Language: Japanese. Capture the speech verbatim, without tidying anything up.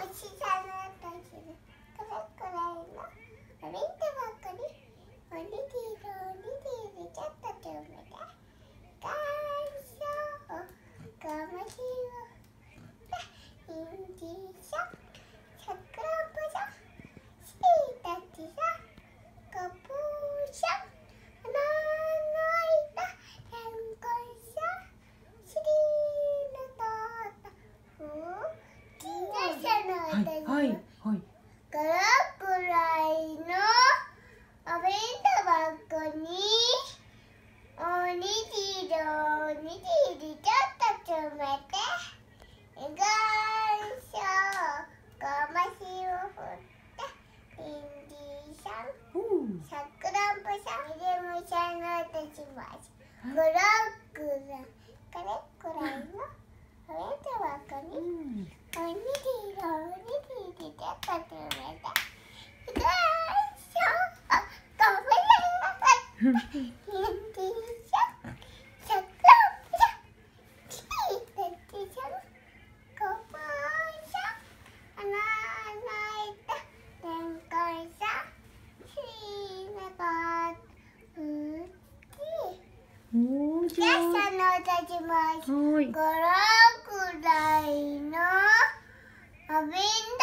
しさのたちでこれくらいのお弁当箱におにぎりおにぎりちょっと詰めて感謝がましをにんじんささくらんぼさしいたけさかぼさ花のいたれんこんさしりのとったふきなさのたちではいはいはい。 これくらいのお弁当箱におにぎりおにぎりちょっと詰めて願書ごましを振ってにんじんさんさくらんぼさん入れむしゃのたちますくらくらこれくらいのお弁当箱におにぎりおにぎりちょっと詰めて願書ごめんなさいにんじんささくらんぼさしいたけさごぼうさ花のいたれんこんさしいのとふきおー、 じゃあさのたちますはい。 ごろくらいのお弁